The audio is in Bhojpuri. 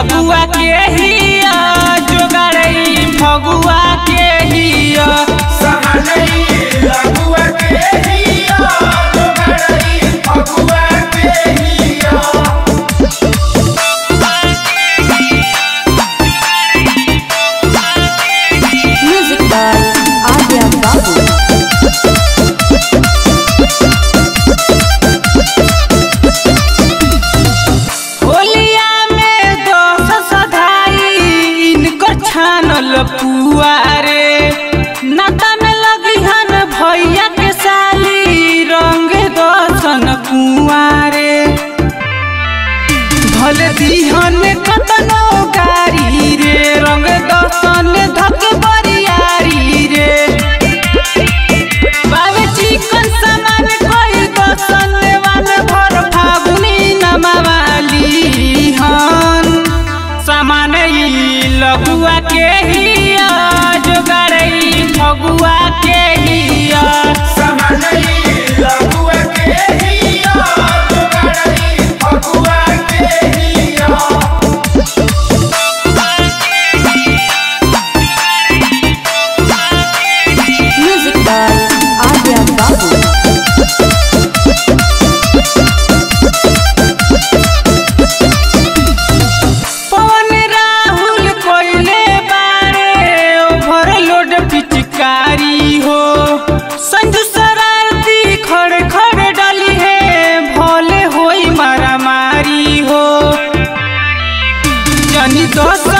लगुआ के हिया जोगाड़ई फगुआ के हिया लगुआ के हिया जोगाड़ई फगुआ के हिया। Music by Arya Babu. छानल पुआरे नाता में लगिहन भैया के साली रंग दसन कुआरे भल दिहन कतनो गारी रे रंग दसन धक बरियारी रे बाबे चिकन सामान कोई दसन वान भर फागुनी नमावाली हन सामान लगुआ के हिया जोगाड़ई फगुआ के हिया लगुआ के हिया जोगाड़ई फगुआ के हिया। Music by Arya Babu. पिचकारी हो संजू शरारती खड़े खड़े डाली है भोले होई मारामारी हो जनी दोस्त